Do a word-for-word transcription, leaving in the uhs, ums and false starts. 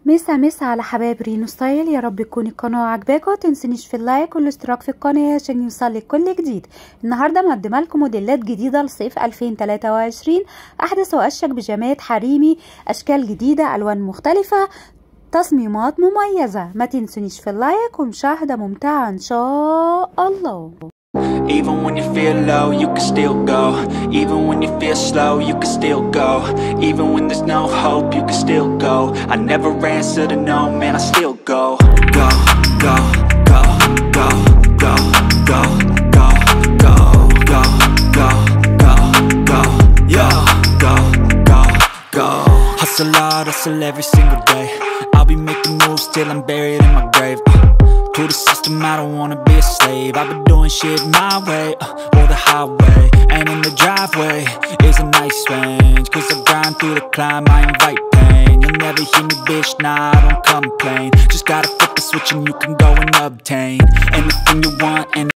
مسا مسا على حبايب رينو ستايل. يا رب تكون القناه عجباكم، متنسونيش في اللايك والاشتراك في القناه عشان يوصلك كل جديد. النهارده مقدمه لكم موديلات جديده لصيف ألفين وتلاتة وعشرين، احدث واشيك بيجامات حريمي، اشكال جديده، الوان مختلفه، تصميمات مميزه. ما تنسونيش في اللايك ومشاهده ممتعه ان شاء الله. Even when you feel low, you can still go. Even when you feel slow, you can still go. Even when there's no hope, you can still go. I never answer to no, man, I still go. Go, go, go, go, go, go, go, go, go, go, go, go, yo, go, go, go. Hustle hard, hustle every single day. I'll be making moves till I'm buried in my grave. To the system, I don't wanna be a slave. I've been doing shit my way, uh, or the highway. And in the driveway is a nice range. Cause I grind through the climb, I invite pain. You'll never hear me, bitch, nah, I don't complain. Just gotta flip the switch and you can go and obtain anything you want,